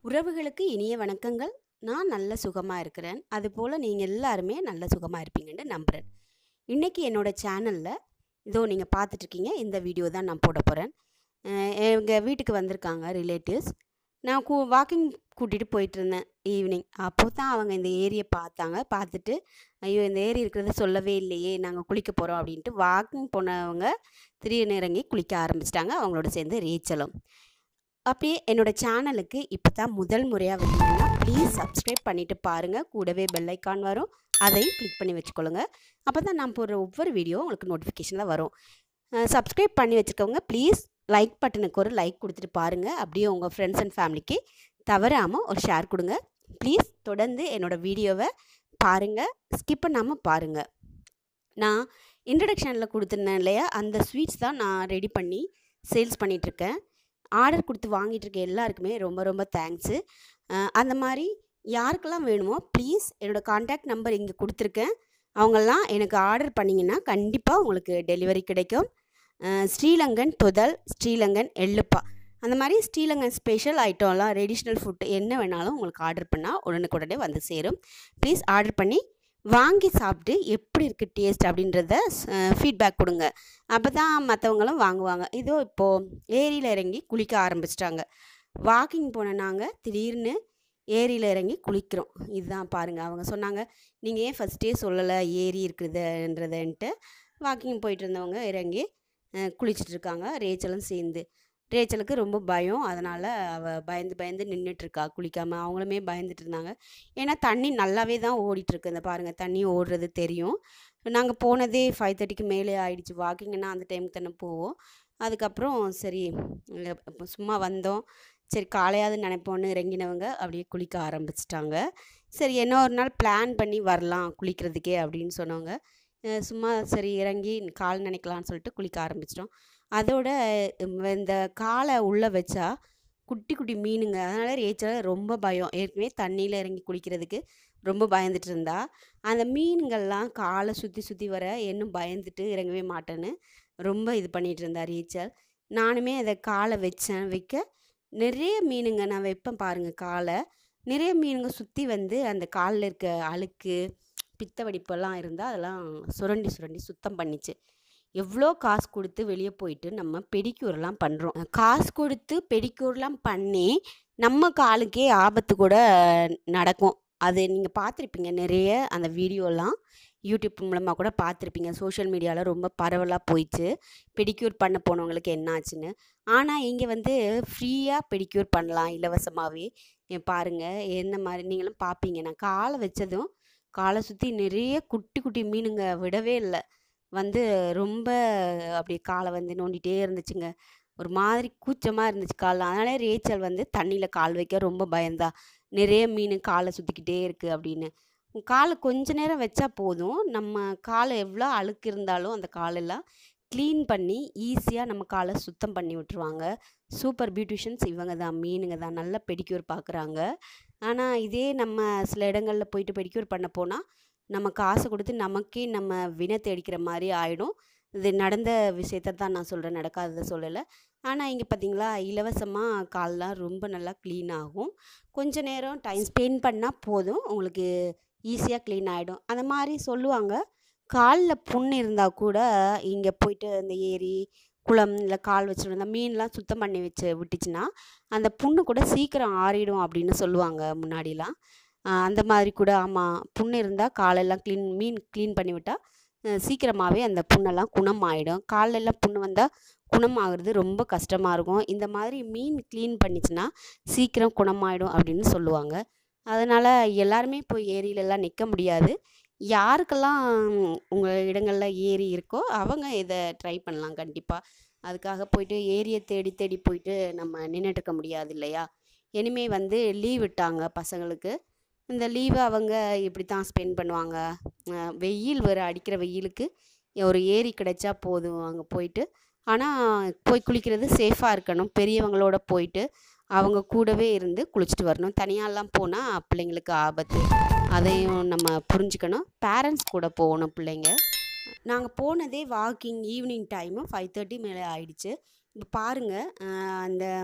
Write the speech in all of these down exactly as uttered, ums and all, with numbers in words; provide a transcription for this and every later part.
உறவுகளுக்கு இனிய வணக்கங்கள். நான் நல்ல சுகமா இருக்கிறேன். அதுபோல நீங்க எல்லாருமே நல்ல சுகமா இருப்பீங்கன்னு நம்புறேன். இன்னைக்கு என்னோட சேனல்ல இதோ நீங்க பார்த்துட்டு இருக்கீங்க. இந்த வீடியோ தான் நான் போட போறேன். அ எங்க வீட்டுக்கு வந்திருக்காங்க ரிலேட்டிவ்ஸ். நான் கூ வாக்கிங் கூட்டிட்டு போயிட்டுருந்தேன் ஈவினிங். அப்போ தான் அவங்க இந்த ஏரிய பார்த்தாங்க. பார்த்துட்டு, "ஐயோ! இந்த ஏரி இருக்கிறத சொல்லவே இல்லையே! நாங்க குளிக்க போறோம்." அப்படின்ட்டு வாக்கிங் போனவங்க திடீர்னு இறங்கி குளிக்க ஆரம்பிச்சுட்டாங்க. அவங்களோட சேர்ந்து ரேச்சலும். அப்படியே என்னோட சேனலுக்கு இப்போ தான் முதல் முறையாக வந்தீங்கன்னா ப்ளீஸ் சப்ஸ்கிரைப் பண்ணிவிட்டு பாருங்கள். கூடவே பெல் ஐக்கான் வரும், அதையும் கிளிக் பண்ணி வச்சுக்கொள்ளுங்க. அப்போ தான் நான் போடுற ஒவ்வொரு வீடியோ உங்களுக்கு நோட்டிஃபிகேஷனில் வரும். சப்ஸ்கிரைப் பண்ணி வச்சுக்கோங்க. ப்ளீஸ் லைக் பட்டனுக்கு ஒரு லைக் கொடுத்துட்டு பாருங்கள். அப்படியே உங்கள் ஃப்ரெண்ட்ஸ் அண்ட் ஃபேமிலிக்கு தவறாமல் ஒரு ஷேர் கொடுங்க. ப்ளீஸ் தொடர்ந்து என்னோடய வீடியோவை பாருங்கள், ஸ்கிப் பண்ணாமல் பாருங்கள். நான் இன்ட்ரடக்ஷனில் கொடுத்துருந்தேன் இல்லையா, அந்த ஸ்வீட்ஸ் தான் நான் ரெடி பண்ணி சேல்ஸ் பண்ணிகிட்ருக்கேன். ஆர்டர் கொடுத்து வாங்கிட்டு இருக்க எல்லாருக்குமே ரொம்ப ரொம்ப தேங்க்ஸு. அந்த மாதிரி யாருக்கெல்லாம் வேணுமோ ப்ளீஸ் என்னோடய கான்டாக்ட் நம்பர் இங்கே கொடுத்துருக்கேன். அவங்கெல்லாம் எனக்கு ஆர்டர் பண்ணிங்கன்னா கண்டிப்பாக உங்களுக்கு டெலிவரி கிடைக்கும். ஸ்ரீலங்கன் தொதல், ஸ்ரீலங்கன் எள்ளுப்பா, அந்த மாதிரி ஸ்ரீலங்கன் ஸ்பெஷல் ஐட்டம்லாம் ரெடிஷ்னல் ஃபுட்டு என்ன வேணாலும் உங்களுக்கு ஆர்டர் பண்ணால் உடனுக்குடனே வந்து சேரும். ப்ளீஸ் ஆர்டர் பண்ணி வாங்கி சாப்பிட்டு எப்படி இருக்குது டேஸ்ட் அப்படின்றத ஃபீட்பேக் கொடுங்க. அப்போ தான் மற்றவங்களும் வாங்குவாங்க. இதோ இப்போது ஏரியில் இறங்கி குளிக்க ஆரம்பிச்சிட்டாங்க. வாக்கிங் போன நாங்கள் திடீர்னு ஏரியில் இறங்கி குளிக்கிறோம். இதுதான் பாருங்கள். அவங்க சொன்னாங்க, நீங்கள் ஏன் ஃபஸ்ட்டே சொல்லலை ஏரி இருக்குதுன்றதுன்ட்டு. வாக்கிங் போயிட்டு இருந்தவங்க இறங்கி குளிச்சிட்ருக்காங்க, ரேச்சலும் சேர்ந்து. ரேச்சலுக்கு ரொம்ப பயம், அதனால் அவள் பயந்து பயந்து நின்றுட்டுருக்கா குளிக்காமல். அவங்களுமே பயந்துட்டு இருந்தாங்க. ஏன்னா தண்ணி நல்லாவே தான் ஓடிட்டுருக்கு. இந்த பாருங்கள், தண்ணி ஓடுறது தெரியும். நாங்கள் போனதே ஃபைவ் தேர்ட்டிக்கு மேலே ஆகிடுச்சு. வாக்கிங்னா அந்த டைமுக்கு தானே போவோம். அதுக்கப்புறம் சரி சும்மா வந்தோம், சரி காலையாவது நினைப்போன்னு இறங்கினவங்க அப்படியே குளிக்க ஆரம்பிச்சிட்டாங்க. சரி என்ன ஒரு நாள் பிளான் பண்ணி வரலாம் குளிக்கிறதுக்கே அப்படின்னு சொன்னவங்க சும்மா சரி இறங்கி கால் நினைக்கலான்னு சொல்லிட்டு குளிக்க ஆரம்பிச்சிட்டோம். அதோட இந்த காலை உள்ளே வச்சா குட்டி குட்டி மீனுங்க. அதனால் ரேச்சல் ரொம்ப பயம். ஏற்கனவே தண்ணியில் இறங்கி குளிக்கிறதுக்கு ரொம்ப பயந்துட்டு இருந்தா. அந்த மீன்கள்லாம் காலை சுற்றி சுற்றி வர இன்னும் பயந்துட்டு இறங்கவே மாட்டேன்னு ரொம்ப இது பண்ணிகிட்டு இருந்தா ரேச்சல். நானுமே அதை காலை வச்சேன். வைக்க நிறைய மீனுங்க நான் வைப்பேன் பாருங்கள். காலை நிறைய மீனுங்க சுற்றி வந்து அந்த காலில் இருக்க அழுக்கு பித்த வெடிப்பெல்லாம் இருந்தால் அதெல்லாம் சுரண்டி சுரண்டி சுத்தம் பண்ணிச்சு. எவ்வளோ காசு கொடுத்து வெளியே போயிட்டு நம்ம பெடிக்யூர்லாம் பண்ணுறோம். காசு கொடுத்து பெடிக்யூர்லாம் பண்ணி நம்ம காலுக்கே ஆபத்து கூட நடக்கும். அது நீங்கள் பார்த்துருப்பீங்க, நிறைய அந்த வீடியோலாம் யூடியூப் மூலமாக கூட பார்த்துருப்பீங்க. சோஷியல் மீடியாவில் ரொம்ப பரவலாக போயிடுச்சு பெடிக்யூர் பண்ண போனவங்களுக்கு என்ன ஆச்சுன்னு. ஆனால் இங்கே வந்து ஃப்ரீயாக பெடிக்யூர் பண்ணலாம் இலவசமாகவே. பாருங்கள் என்ன மாதிரி நீங்களும் பார்ப்பீங்க. நான் காலை வச்சதும் காலை சுற்றி நிறைய குட்டி குட்டி மீனுங்க விடவே இல்லை. வந்து ரொம்ப அப்படி காலை வந்து நோண்டிகிட்டே இருந்துச்சுங்க. ஒரு மாதிரி கூச்சமாக இருந்துச்சு காலில். அதனால ரேச்சல் வந்து தண்ணியில் கால் வைக்க ரொம்ப பயந்தா. நிறைய மீன் காலை சுற்றிக்கிட்டே இருக்குது அப்படின்னு. காலை கொஞ்ச நேரம் வச்சா போதும், நம்ம காலை எவ்வளோ அழுக்கு இருந்தாலும் அந்த காலெல்லாம் க்ளீன் பண்ணி ஈஸியாக நம்ம காலை சுத்தம் பண்ணி விட்டுருவாங்க. சூப்பர் பியூட்டிஷியன்ஸ் இவங்க தான், மீனுங்க தான். நல்லா பெடிக்யூர் பார்க்குறாங்க. ஆனால் இதே நம்ம சில இடங்களில் போயிட்டு பெடிக்யூர் பண்ண போனால் நம்ம காசு கொடுத்து நமக்கே நம்ம வினை தேடிக்கிற மாதிரி ஆகிடும். இது நடந்த விஷயத்த தான் நான் சொல்கிறேன், நடக்காததை சொல்லலை. ஆனால் இங்கே பார்த்தீங்களா, இலவசமாக கால்லாம் ரொம்ப நல்லா க்ளீன் ஆகும். கொஞ்சம் நேரம் டைம் ஸ்பெண்ட் பண்ணால் போதும், உங்களுக்கு ஈஸியாக க்ளீன் ஆகிடும். அந்த மாதிரி சொல்லுவாங்க. காலில் புண்ணு இருந்தால் கூட இங்கே போயிட்டு இந்த ஏரி குளம் இல்லை கால் வச்சுருந்தா மீன்லாம் சுத்தம் பண்ணி வச்சு விட்டுச்சுன்னா அந்த புண்ணு கூட சீக்கிரம் ஆறிடும் அப்படின்னு சொல்லுவாங்க முன்னாடிலாம். அந்த மாதிரி கூட ஆமாம், புண்ணு இருந்தால் காலெல்லாம் க்ளீன் மீன் க்ளீன் பண்ணி விட்டால் சீக்கிரமாகவே அந்த புண்ணெல்லாம் குணமாகிடும். காலெல்லாம் புண்ணு வந்தால் குணமாகிறது ரொம்ப கஷ்டமாக இருக்கும். இந்த மாதிரி மீன் க்ளீன் பண்ணிச்சுன்னா சீக்கிரம் குணமாயிடும் அப்படின்னு சொல்லுவாங்க. அதனால் எல்லாருமே போய் ஏரியிலலாம் நிற்க முடியாது. யாருக்கெல்லாம் உங்கள் இடங்களில் ஏரி இருக்கோ அவங்க இதை ட்ரை பண்ணலாம் கண்டிப்பாக. அதுக்காக போயிட்டு ஏரியை தேடி தேடி போயிட்டு நம்ம நின்றுட்டுருக்க முடியாது இல்லையா. இனிமேல் வந்து லீவ் விட்டாங்க பசங்களுக்கு. இந்த லீவை அவங்க இப்படி தான் ஸ்பெண்ட் பண்ணுவாங்க. வெயில் வேறு அடிக்கிற வெயிலுக்கு ஒரு ஏரி கிடைச்சா போதும் அங்கே போயிட்டு. ஆனால் போய் குளிக்கிறது சேஃபாக இருக்கணும். பெரியவங்களோட போயிட்டு அவங்க கூடவே இருந்து குளிச்சுட்டு வரணும். தனியாலாம் போனால் பிள்ளைங்களுக்கு ஆபத்து, அதையும் நம்ம புரிஞ்சுக்கணும். பேரண்ட்ஸ் கூட போகணும் பிள்ளைங்க. நாங்கள் போனதே walking evening time five thirty மேலே ஆயிடுச்சு. இப்போ பாருங்கள், அந்த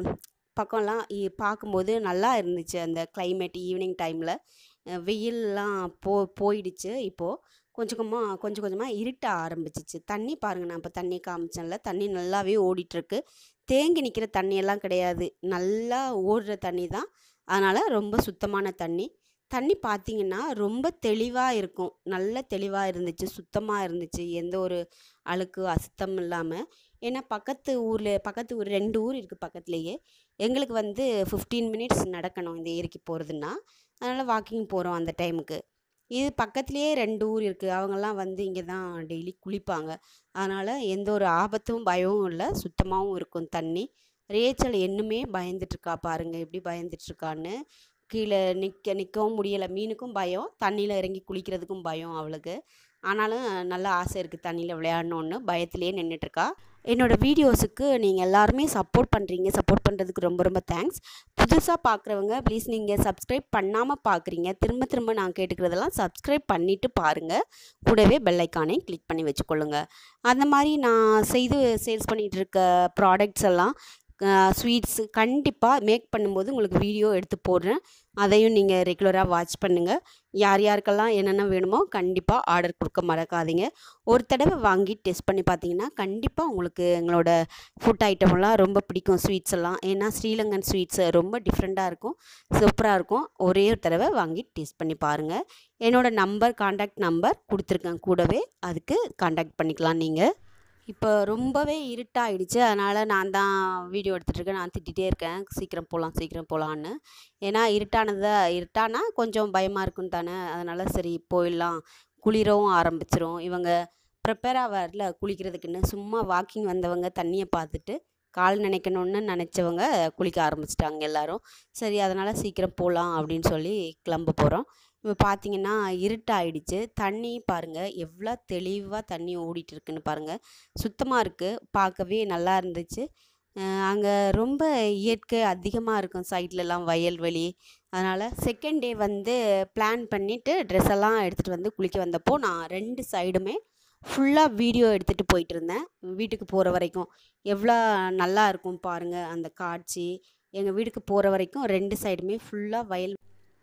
பக்கம்லாம் இ பார்க்கும்போது நல்லா இருந்துச்சு. அந்த கிளைமேட் ஈவினிங் டைமில் வெயில்லாம் போ போயிடுச்சு. இப்போது கொஞ்சம் கொஞ்சமாக கொஞ்சம் கொஞ்சமாக இருட்ட ஆரம்பிச்சிச்சு. தண்ணி பாருங்கள், நான் இப்போ தண்ணி காமிச்சேன்ல, தண்ணி நல்லாவே ஓடிட்டுருக்கு. தேங்கி நிற்கிற தண்ணியெல்லாம் கிடையாது, நல்லா ஓடுற தண்ணி தான். அதனால் ரொம்ப சுத்தமான தண்ணி. தண்ணி பார்த்தீங்கன்னா ரொம்ப தெளிவாக இருக்கும். நல்ல தெளிவாக இருந்துச்சு, சுத்தமாக இருந்துச்சு, எந்த ஒரு அழுக்கு அசுத்தம் இல்லாமல். ஏன்னா பக்கத்து ஊரில் பக்கத்து ஊர் ரெண்டு ஊர் இருக்குது பக்கத்துலேயே. எங்களுக்கு வந்து ஃபிஃப்டீன் மினிட்ஸ் நடக்கணும் இந்த ஏரிக்கு போகிறதுன்னா. அதனால் வாக்கிங் போகிறோம் அந்த டைமுக்கு. இது பக்கத்துலேயே ரெண்டு ஊர் இருக்குது. அவங்கெல்லாம் வந்து இங்கே தான் டெய்லி குளிப்பாங்க. அதனால் எந்த ஒரு ஆபத்தும் பயமும் இல்லை, சுத்தமாகவும் இருக்கும் தண்ணி. ரேச்சல் இன்னுமே பயந்துட்டுருக்கா பாருங்கள், எப்படி பயந்துட்டுருக்கான்னு. கீழே நிற்க நிற்கவும் முடியலை. மீனுக்கும் பயம், தண்ணியில் இறங்கி குளிக்கிறதுக்கும் பயம் அவளுக்கு. ஆனாலும் நல்ல ஆசை இருக்குது தண்ணியில் விளையாடணுன்னு, பயத்திலே நின்றுட்டுருக்கா. என்னோடய வீடியோஸுக்கு நீங்கள் எல்லாருமே சப்போர்ட் பண்ணுறீங்க. சப்போர்ட் பண்ணுறதுக்கு ரொம்ப ரொம்ப தேங்க்ஸ். புதுசாக பார்க்குறவங்க ப்ளீஸ் நீங்கள் சப்ஸ்கிரைப் பண்ணாமல் பார்க்குறீங்க. திரும்ப திரும்ப நான் கேட்டுக்கிறதெல்லாம் சப்ஸ்கிரைப் பண்ணிவிட்டு பாருங்கள். கூடவே பெல் ஐக்கானையும் கிளிக் பண்ணி வச்சுக்கொள்ளுங்க. அந்த மாதிரி நான் செய்து சேல்ஸ் பண்ணிகிட்டு இருக்க ப்ராடக்ட்ஸ் எல்லாம் ஸ்வீட்ஸு கண்டிப்பாக மேக் பண்ணும்போது உங்களுக்கு வீடியோ எடுத்து போடுறேன். அதையும் நீங்கள் ரெகுலராக வாட்ச் பண்ணுங்கள். யார் யாருக்கெல்லாம் என்னென்ன வேணுமோ கண்டிப்பாக ஆர்டர் கொடுக்க மறக்காதீங்க. ஒரு தடவை வாங்கி டெஸ்ட் பண்ணி பார்த்தீங்கன்னா கண்டிப்பாக உங்களுக்கு எங்களோட ஃபுட் ஐட்டமெல்லாம் ரொம்ப பிடிக்கும். ஸ்வீட்ஸ் எல்லாம், ஏன்னா ஸ்ரீலங்கன் ஸ்வீட்ஸ் ரொம்ப டிஃப்ரெண்ட்டாக இருக்கும், சூப்பராக இருக்கும். ஒரே ஒரு தடவை வாங்கி டேஸ்ட் பண்ணி பாருங்கள். என்னோடய நம்பர், காண்டாக்ட் நம்பர் கொடுத்துருக்கேன் கூடவே, அதுக்கு காண்டாக்ட் பண்ணிக்கலாம் நீங்கள். இப்போ ரொம்பவே இருட்டாயிடுச்சு, அதனால் நான் தான் வீடியோ எடுத்துகிட்ருக்கேன். நான் திட்டிகிட்டே இருக்கேன், சீக்கிரம் போகலாம் சீக்கிரம் போகலான்னு. ஏன்னா இருட்டானதை இருட்டானா கொஞ்சம் பயமாக இருக்குன்னு தானே, அதனால் சரி போயிடலாம், குளிரவும் ஆரம்பிச்சிரும். இவங்க ப்ரிப்பேராக வரல குளிக்கிறதுக்குன்னு, சும்மா வாக்கிங் வந்தவங்க தண்ணியை பார்த்துட்டு கால் நினைக்கணுன்னு நினச்சவங்க குளிக்க ஆரம்பிச்சிட்டாங்க எல்லோரும். சரி அதனால் சீக்கிரம் போகலாம் அப்படின்னு சொல்லி கிளம்ப போகிறோம். இப்போ பார்த்தீங்கன்னா இருட்டாயிடுச்சு. தண்ணி பாருங்கள் எவ்வளோ தெளிவாக தண்ணி ஓடிட்டு இருக்குன்னு பாருங்கள். சுத்தமாக இருக்குது, பார்க்கவே நல்லா இருந்துச்சு. அங்கே ரொம்ப இயற்கை அதிகமாக இருக்கும், சைட்லலாம் வயல்வெளி. அதனால் செகண்ட் டே வந்து பிளான் பண்ணிவிட்டு ட்ரெஸ் எல்லாம் எடுத்துகிட்டு வந்து குளிக்க வந்தப்போ நான் ரெண்டு சைடுமே ஃபுல்லாக வீடியோ எடுத்துகிட்டு போயிட்டு இருந்தேன். வீட்டுக்கு போகிற வரைக்கும் எவ்வளோ நல்லா இருக்கும் பாருங்கள் அந்த காட்சி. எங்கள் வீட்டுக்கு போகிற வரைக்கும் ரெண்டு சைடுமே ஃபுல்லாக வயல்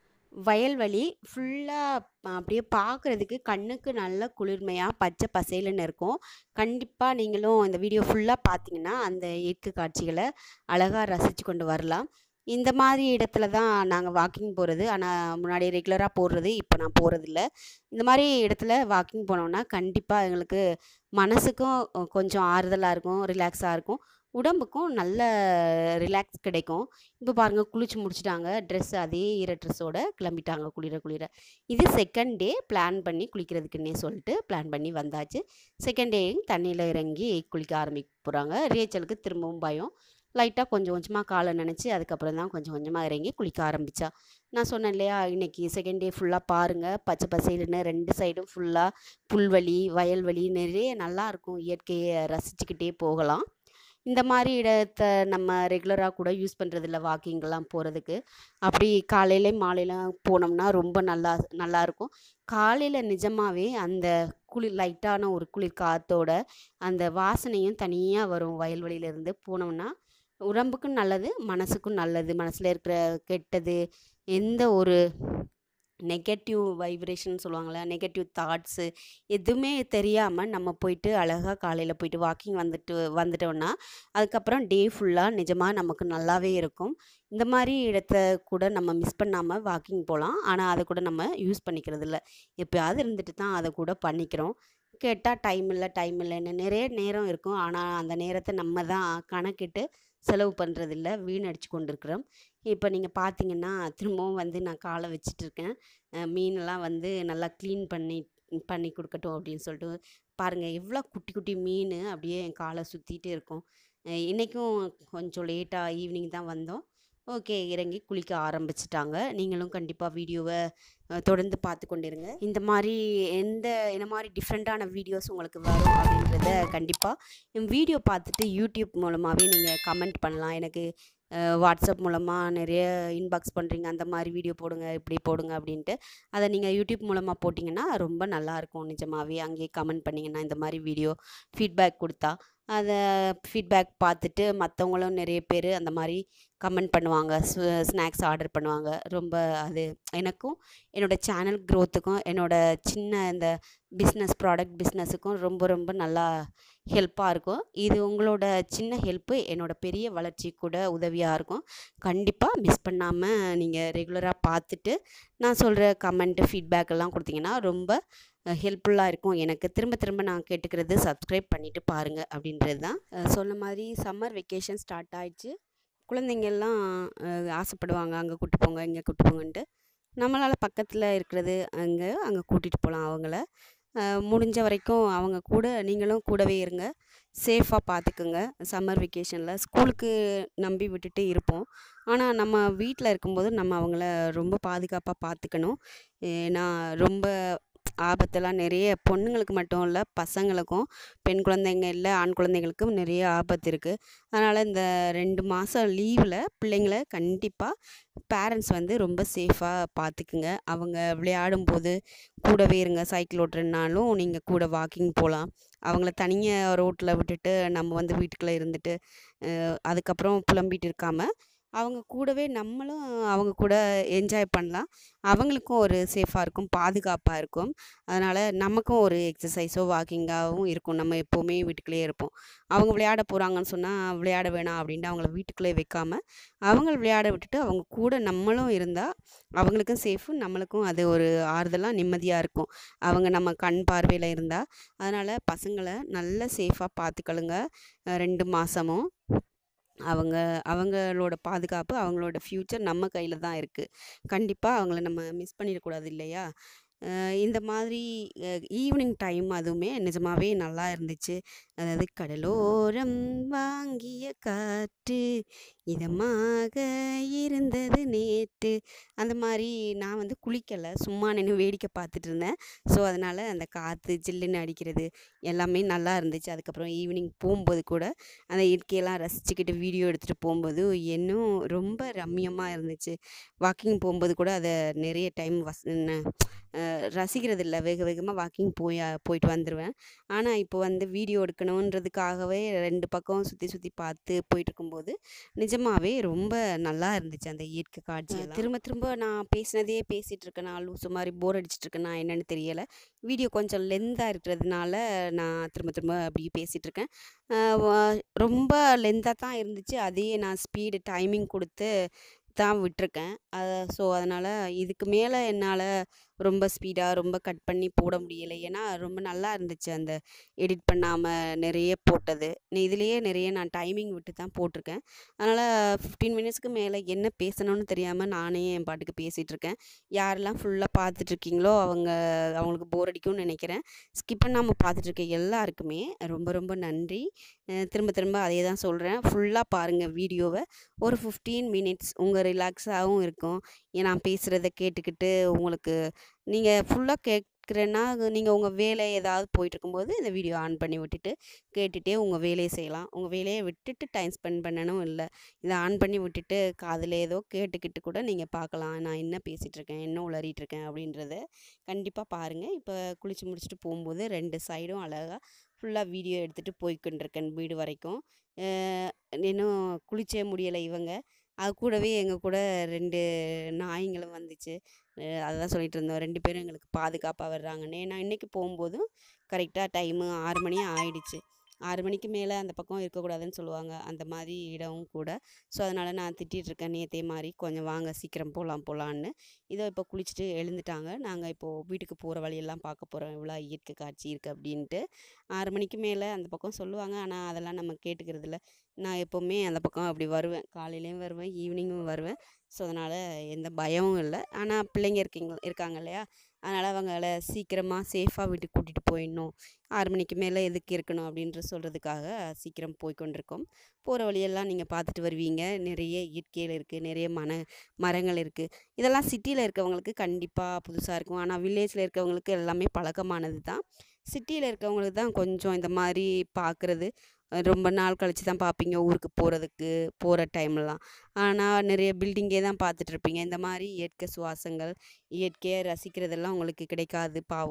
வயல்வெளி ஃபுல்லாக அப்படியே பார்க்குறதுக்கு கண்ணுக்கு நல்ல குளிர்மையாக பச்சை பசேலுன்னு இருக்கும். கண்டிப்பாக நீங்களும் இந்த வீடியோ ஃபுல்லாக பார்த்தீங்கன்னா அந்த இயற்கை காட்சிகளை அழகாக ரசித்து கொண்டு வரலாம். இந்த மாதிரி இடத்துல தான் நாங்கள் வாக்கிங் போகிறது. ஆனால் முன்னாடி ரெகுலராக போடுறது, இப்போ நான் போகிறதில்ல. இந்த மாதிரி இடத்துல வாக்கிங் போனோம்னா கண்டிப்பாக எங்களுக்கு மனசுக்கும் கொஞ்சம் ஆறுதலாக இருக்கும், ரிலாக்ஸாக இருக்கும், உடம்புக்கும் நல்ல ரிலாக்ஸ் கிடைக்கும். இப்போ பாருங்கள் குளிச்சு முடிச்சிட்டாங்க, ட்ரெஸ் அதே ஈர ட்ரெஸ்ஸோடு கிளம்பிட்டாங்க குளிர குளிர. இது செகண்ட் டே பிளான் பண்ணி குளிக்கிறதுக்குன்னே சொல்லிட்டு பிளான் பண்ணி வந்தாச்சு. செகண்ட் டேயும் தண்ணியில் இறங்கி குளிக்க ஆரம்பிக்க போகிறாங்க. ரேச்சலுக்கு திரும்பவும் பயம், லைட்டாக கொஞ்சம் கொஞ்சமாக காலை நினச்சி அதுக்கப்புறம் தான் கொஞ்சம் கொஞ்சமாக இறங்கி குளிக்க ஆரம்பித்தா. நான் சொன்னேன் இல்லையா, இன்றைக்கி செகண்ட் டே ஃபுல்லாக பாருங்கள், பச்சை பசேலுன்னு ரெண்டு சைடும் ஃபுல்லாக புல்வெளி வயல்வெளி நிறைய நல்லாயிருக்கும். இயற்கையை ரசிச்சுக்கிட்டே போகலாம். இந்த மாதிரி இடத்த நம்ம ரெகுலராக கூட யூஸ் பண்ணுறதில்ல வாக்கிங்கெல்லாம் போகிறதுக்கு. அப்படி காலையில மாலையில் போனோம்னா ரொம்ப நல்லா நல்லாயிருக்கும். காலையில் நிஜமாகவே அந்த குளிர் லைட்டான ஒரு குளிர் காற்றோட அந்த வாசனையும் தனியாக வரும். வயல்வெளியிலேருந்து போனோம்னா உடம்புக்கும் நல்லது, மனசுக்கும் நல்லது. மனசில் இருக்கிற கெட்டது, எந்த ஒரு நெகட்டிவ் வைப்ரேஷன் சொல்லுவாங்கள்ல, நெகட்டிவ் தாட்ஸு எதுவுமே தெரியாமல் நம்ம போயிட்டு அழகாக காலையில் போயிட்டு வாக்கிங் வந்துட்டு வந்துட்டோம்னா அதுக்கப்புறம் டே ஃபுல்லாக நிஜமாக நமக்கு நல்லாவே இருக்கும். இந்த மாதிரி இடத்த கூட நம்ம மிஸ் பண்ணாமல் வாக்கிங் போகலாம். ஆனால் அதை கூட நம்ம யூஸ் பண்ணிக்கிறது இல்லை, எப்போயாவது இருந்துட்டு தான் அதை கூட பண்ணிக்கிறோம். கேட்டால் டைம் இல்லை டைம் இல்லைன்னு நிறைய நேரம் இருக்கும். ஆனால் அந்த நேரத்தை நம்ம தான் கணக்கிட்டு செலவு பண்ணுறதில்ல, வீணடிச்சு கொண்டு இருக்கிறோம். இப்போ நீங்கள் பார்த்தீங்கன்னா திரும்பவும் வந்து நான் காலை வச்சிட்ருக்கேன். மீனெல்லாம் வந்து நல்லா க்ளீன் பண்ணி பண்ணி கொடுக்கட்டும் அப்படின்னு சொல்லிட்டு பாருங்கள் எவ்வளோ குட்டி குட்டி மீன் அப்படியே என் காலை சுற்றிட்டே இருக்கும். இன்றைக்கும் கொஞ்சம் லேட்டாக ஈவினிங் தான் வந்தோம். ஓகே, இறங்கி குளிக்க ஆரம்பிச்சிட்டாங்க. நீங்களும் கண்டிப்பாக வீடியோவை தொடர்ந்து பார்த்து கொண்டிருங்க. இந்த மாதிரி எந்த என்ன மாதிரி டிஃப்ரெண்ட்டான வீடியோஸ் உங்களுக்கு வரும் அப்படின்றத கண்டிப்பாக என் வீடியோ பார்த்துட்டு யூடியூப் மூலமாகவே நீங்கள் கமெண்ட் பண்ணலாம். எனக்கு வாட்ஸ்அப் மூலமாக நிறைய இன்பாக்ஸ் பண்ணுறீங்க, அந்த மாதிரி வீடியோ போடுங்க, இப்படி போடுங்க அப்படின்ட்டு. அதை நீங்கள் யூடியூப் மூலமாக போட்டிங்கன்னா ரொம்ப நல்லாயிருக்கும். நிஜமாகவே அங்கேயே கமெண்ட் பண்ணிங்கன்னா இந்த மாதிரி வீடியோ ஃபீட்பேக் கொடுத்தா அதை ஃபீட்பேக் பார்த்துட்டு மற்றவங்களும் நிறைய பேர் அந்த மாதிரி கமெண்ட் பண்ணுவாங்க, ஸ்நாக்ஸ் ஆர்டர் பண்ணுவாங்க. ரொம்ப அது எனக்கும் என்னோடய சேனல் க்ரோத்துக்கும் என்னோடய சின்ன இந்த பிஸ்னஸ் ப்ராடக்ட் பிஸ்னஸுக்கும் ரொம்ப ரொம்ப நல்லா ஹெல்ப்பாக இருக்கும். இது உங்களோட சின்ன ஹெல்ப்பு என்னோடய பெரிய வளர்ச்சி கூட உதவியாக இருக்கும். கண்டிப்பாக மிஸ் பண்ணாமல் நீங்கள் ரெகுலராக பார்த்துட்டு நான் சொல்கிற கமெண்ட்டு ஃபீட்பேக் எல்லாம் கொடுத்தீங்கன்னா ரொம்ப ஹெல்ப்ஃபுல்லாக இருக்கும். எனக்கு திரும்ப திரும்ப நான் கேட்டுக்கிறது சப்ஸ்கிரைப் பண்ணிவிட்டு பாருங்கள் அப்படின்றது தான். சொன்ன மாதிரி சம்மர் வெக்கேஷன் ஸ்டார்ட் ஆயிடுச்சு. குழந்தைங்கள்லாம் ஆசைப்படுவாங்க, அங்கே கூட்டு போங்க இங்கே கூட்டு போங்கன்ட்டு. நம்மளால் பக்கத்தில் இருக்கிறது அங்கே அங்கே கூட்டிகிட்டு போகலாம் அவங்கள. முடிஞ்ச வரைக்கும் அவங்க கூட நீங்களும் கூடவே இருங்க, சேஃபாக பார்த்துக்குங்க. சம்மர் வெக்கேஷனில் ஸ்கூலுக்கு நம்பி விட்டுட்டு இருப்போம், ஆனால் நம்ம வீட்டில் இருக்கும்போது நம்ம அவங்கள ரொம்ப பாதுகாப்பாக பார்த்துக்கணும். ஏன்னா ரொம்ப ஆபத்தெல்லாம் நிறைய பொண்ணுங்களுக்கு மட்டும் இல்லை, பசங்களுக்கும் பெண் குழந்தைங்க இல்லை ஆண் குழந்தைங்களுக்கும் நிறைய ஆபத்து இருக்குது. அதனால் இந்த ரெண்டு மாதம் லீவில் பிள்ளைங்கள கண்டிப்பாக பேரண்ட்ஸ் வந்து ரொம்ப சேஃபாக பார்த்துக்குங்க. அவங்க விளையாடும்போது கூடவே இருங்க. சைக்கிள் ஓட்டுறதுனாலும் நீங்கள் கூட வாக்கிங் போகலாம். அவங்கள தனியாக ரோட்டில் விட்டுட்டு நம்ம வந்து வீட்டுக்குள்ளே இருந்துட்டு அதுக்கப்புறம் புலம்பிகிட்டு இருக்காமல் அவங்க கூடவே நம்மளும் அவங்க கூட என்ஜாய் பண்ணலாம். அவங்களுக்கும் ஒரு சேஃபாக இருக்கும், பாதுகாப்பாக இருக்கும். அதனால் நமக்கும் ஒரு எக்ஸசைஸோ வாக்கிங்காகவும் இருக்கும். நம்ம எப்போவுமே வீட்டுக்குள்ளேயே இருப்போம். அவங்க விளையாட போகிறாங்கன்னு சொன்னால் விளையாட வேணாம் அப்படின்ட்டு அவங்கள வீட்டுக்குள்ளே வைக்காமல் அவங்கள விளையாட விட்டுட்டு அவங்க கூட நம்மளும் இருந்தால் அவங்களுக்கும் சேஃபு, நம்மளுக்கும் அது ஒரு ஆறுதலாக நிம்மதியாக இருக்கும். அவங்க நம்ம கண் பார்வையில் இருந்தால். அதனால் பசங்களை நல்ல சேஃபாக பார்த்துக்கலுங்க. ரெண்டு மாதமும் அவங்க அவங்களோட பாதுகாப்பு, அவங்களோட ஃப்யூச்சர் நம்ம கையில் தான் இருக்குது. கண்டிப்பாக அவங்கள நம்ம மிஸ் பண்ணிடக்கூடாது இல்லையா? இந்த மாதிரி ஈவினிங் டைம் அதுவுமே நிஜமாகவே நல்லா இருந்துச்சு. அதாவது கடலோரம் வாங்கிய காற்று இதமாக இருந்தது நேற்று, அந்த மாதிரி நான் வந்து குளிக்கலை, சும்மா நின்று வேடிக்கை பார்த்துட்டு இருந்தேன். ஸோ அதனால் அந்த காற்று ஜில்லுன்னு அடிக்கிறது எல்லாமே நல்லா இருந்துச்சு. அதுக்கப்புறம் ஈவினிங் போகும்போது கூட அந்த இயற்கையெல்லாம் ரசிச்சுக்கிட்டு வீடியோ எடுத்துகிட்டு போகும்போது இன்னும் ரொம்ப ரம்மியமாக இருந்துச்சு. வாக்கிங் போகும்போது கூட அதை நிறைய டைம் வஸ் ரசிக்கிறது இல்லை, வேக வேகமாக வாக்கிங் போய் போயிட்டு வந்துடுவேன். ஆனால் இப்போ வந்து வீடியோ எடுக்கணுன்றதுக்காகவே ரெண்டு பக்கம் சுற்றி சுற்றி பார்த்து போயிட்டுருக்கும்போது நிஜமாகவே ரொம்ப நல்லா இருந்துச்சு அந்த இயற்கை காட்சி. திரும்ப திரும்ப நான் பேசினதே பேசிகிட்டு இருக்கேனா, லூசு மாதிரி போர் அடிச்சிட்ருக்கேனா என்னென்னு தெரியலை. வீடியோ கொஞ்சம் லென்த்தாக இருக்கிறதுனால நான் திரும்ப திரும்ப அப்படி பேசிகிட்டு இருக்கேன். ரொம்ப லென்த்தாக தான் இருந்துச்சு, அதையே நான் ஸ்பீடு டைமிங் கொடுத்து தான் விட்டிருக்கேன். ஸோ அதனால் இதுக்கு மேலே என்னால் ரொம்ப ஸ்பீடாக ரொம்ப கட் பண்ணி போட முடியலை. ஏன்னா ரொம்ப நல்லா இருந்துச்சு அந்த எடிட் பண்ணாமல் நிறைய போட்டது. இதுலேயே நிறைய நான் டைமிங் விட்டு தான் போட்டிருக்கேன். அதனால் ஃபிஃப்டீன் மினிட்ஸ்க்கு மேலே என்ன பேசணும்னு தெரியாமல் நானே என் பாட்டுக்கு பேசிகிட்ருக்கேன். யாரெல்லாம் ஃபுல்லாக பார்த்துட்ருக்கீங்களோ அவங்க அவங்களுக்கு போர் அடிக்கும்னு நினைக்கிறேன். ஸ்கிப் பண்ணாமல் பார்த்துட்ருக்க எல்லாருக்குமே ரொம்ப ரொம்ப நன்றி. திரும்ப திரும்ப அதே தான் சொல்கிறேன், ஃபுல்லாக பாருங்கள் வீடியோவை. ஒரு ஃபிஃப்டீன் மினிட்ஸ் உங்கள் ரிலாக்ஸாகவும் இருக்கும். ஏன் நான் பேசுகிறத கேட்டுக்கிட்டு உங்களுக்கு நீங்கள் ஃபுல்லாக கேட்குறேன்னா நீங்கள் உங்கள் வேலை ஏதாவது போயிட்டுருக்கும்போது இந்த வீடியோ ஆன் பண்ணி விட்டுட்டு கேட்டுகிட்டே உங்கள் வேலையை செய்யலாம். உங்கள் வேலையை விட்டுட்டு டைம் ஸ்பெண்ட் பண்ணணும் இல்லை, இதை ஆன் பண்ணி விட்டுட்டு காதில் ஏதோ கேட்டுக்கிட்டு கூட நீங்கள் பார்க்கலாம் நான் என்ன பேசிகிட்ருக்கேன், என்ன உளறிட்டுருக்கேன் அப்படின்றத. கண்டிப்பாக பாருங்கள். இப்போ குளித்து முடிச்சுட்டு போகும்போது ரெண்டு சைடும் அழகாக ஃபுல்லாக வீடியோ எடுத்துகிட்டு போய்க்கொண்டிருக்கேன் வீடு வரைக்கும். இன்னும் குளிச்சே முடியலை இவங்க. அது கூடவே எங்கள் கூட ரெண்டு நாய்ங்களும் வந்துச்சு. அதுதான் சொல்லிகிட்டு இருந்தோம், ரெண்டு பேரும் எங்களுக்கு பாதுகாப்பாக வர்றாங்கன்னு. நான் இன்றைக்கி போகும்போதும் கரெக்டாக டைமு ஆறு மணி ஆயிடுச்சு. ஆறு மணிக்கு மேலே அந்த பக்கம் இருக்கக்கூடாதுன்னு சொல்லுவாங்க, அந்த மாதிரி இடம் கூட. ஸோ அதனால் நான் திட்டிகிட்ருக்கேன் நேற்றே மாதிரி, கொஞ்சம் வாங்க சீக்கிரம் போகலாம் போகலான்னு. இதோ இப்போ குளிச்சுட்டு எழுந்துட்டாங்க. நாங்கள் இப்போது வீட்டுக்கு போகிற வழியெல்லாம் பார்க்க போகிறோம், இவ்வளோ இயற்கை காட்சி இருக்குது அப்படின்ட்டு. ஆறு மணிக்கு மேலே அந்த பக்கம் சொல்லுவாங்க, ஆனால் அதெல்லாம் நம்ம கேட்டுக்கிறதில்ல. நான் எப்போவுமே அந்த பக்கம் அப்படி வருவேன், காலையிலையும் வருவேன் ஈவினிங்கும் வருவேன். ஸோ அதனால் எந்த பயமும் இல்லை. ஆனால் பிள்ளைங்க இருக்கீங்க இருக்காங்க இல்லையா, அதனால் அவங்கள சீக்கிரமாக சேஃபாக வீட்டுக்கு கூட்டிகிட்டு போயிடணும், ஆறு மணிக்கு மேலே எதுக்கு இருக்கணும் அப்படின்ற சொல்கிறதுக்காக சீக்கிரம் போய்க்கொண்டிருக்கோம். போகிற வழியெல்லாம் நீங்கள் பார்த்துட்டு வருவீங்க. நிறைய இயற்கையில் இருக்குது, நிறைய மன மரங்கள் இருக்குது. இதெல்லாம் சிட்டியில் இருக்கவங்களுக்கு கண்டிப்பாக புதுசாக இருக்கும், ஆனால் வில்லேஜில் இருக்கவங்களுக்கு எல்லாமே பழக்கமானது தான். சிட்டியில் இருக்கவங்களுக்கு தான் கொஞ்சம் இந்த மாதிரி பார்க்குறது ரொம்ப நாள் கழித்து தான் பார்ப்பீங்க, ஊருக்கு போகிறதுக்கு போகிற டைம்லாம். ஆனால் நிறைய பில்டிங்கே தான் பார்த்துட்ருப்பீங்க. இந்த மாதிரி இயற்கை சுவாசங்கள், இயற்கையை ரசிக்கிறதெல்லாம் உங்களுக்கு கிடைக்காது பாவம்.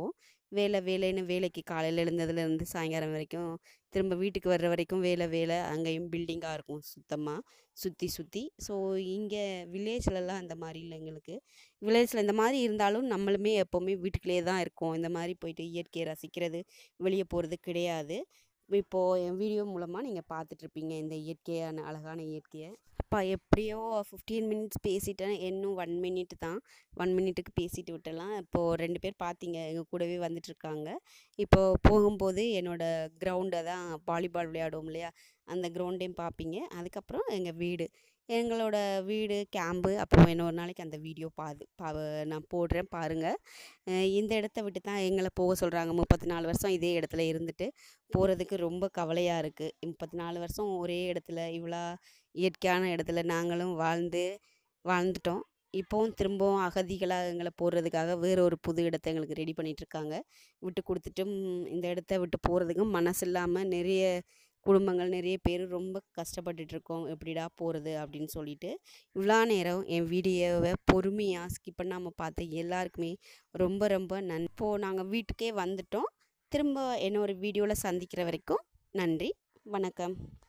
வேலை வேலைன்னு வேலைக்கு காலையில் எழுந்ததுலேருந்து சாயங்காலம் வரைக்கும் திரும்ப வீட்டுக்கு வர்ற வரைக்கும் வேலை வேலை அங்கேயும் பில்டிங்காக இருக்கும் சுத்தமாக சுற்றி சுற்றி. ஸோ இங்கே வில்லேஜ்லலாம் அந்த மாதிரி இல்லை எங்களுக்கு. வில்லேஜில் இந்த மாதிரி இருந்தாலும் நம்மளுமே எப்போவுமே வீட்டுக்குள்ளேயே தான் இருக்கோம். இந்த மாதிரி போயிட்டு இயற்கையை ரசிக்கிறது வெளியே போகிறது கிடையாது. இப்போது என் வீடியோ மூலமாக நீங்கள் பார்த்துட்ருப்பீங்க இந்த இயற்கையான அழகான இயற்கையை. அப்பா எப்படியோ ஃபிஃப்டீன் மினிட்ஸ் பேசிட்டேன், இன்னும் ஒன் மினிட் தான். ஒன் மினிட்டுக்கு பேசிட்டு விட்டுடலாம். இப்போது ரெண்டு பேர் பார்த்தீங்க எங்கள் கூடவே வந்துட்டுருக்காங்க. இப்போது போகும்போது என்னோடய கிரவுண்டை தான் வாலிபால் விளையாடுவோம் இல்லையா, அந்த கிரவுண்டையும் பார்ப்பீங்க. அதுக்கப்புறம் எங்கள் வீடு எங்களோட வீடு கேம்பு. அப்புறம் இன்னொரு நாளைக்கு அந்த வீடியோ பாது பா நான் போடுறேன் பாருங்கள். இந்த இடத்த விட்டு தான் எங்களை போக சொல்கிறாங்க. முப்பத்தி நாலு வருஷம் இதே இடத்துல இருந்துட்டு போகிறதுக்கு ரொம்ப கவலையாக இருக்குது. முப்பத்தி நாலு வருஷம் ஒரே இடத்துல இவ்வளோ இயற்கையான இடத்துல நாங்களும் வாழ்ந்து வாழ்ந்துட்டோம். இப்போவும் திரும்பவும் அகதிகளாக எங்களை போடுறதுக்காக வேறு ஒரு புது இடத்த எங்களுக்கு ரெடி பண்ணிகிட்ருக்காங்க. விட்டு கொடுத்துட்டும் இந்த இடத்த விட்டு போகிறதுக்கும் மனசு இல்லாமல் நிறைய குடும்பங்கள் நிறைய பேர் ரொம்ப கஷ்டப்பட்டுட்ருக்கோம். எப்படிடா போகிறது அப்படின்னு சொல்லிட்டு. இவ்வளோ நேரம் என் வீடியோவை பொறுமையாக ஸ்கிப் பண்ணாமல் பார்த்த எல்லாருக்குமே ரொம்ப ரொம்ப நன் இப்போது நாங்கள் வீட்டுக்கே வந்துட்டோம். திரும்ப இன்னொரு வீடியோவில் சந்திக்கிற வரைக்கும் நன்றி, வணக்கம்.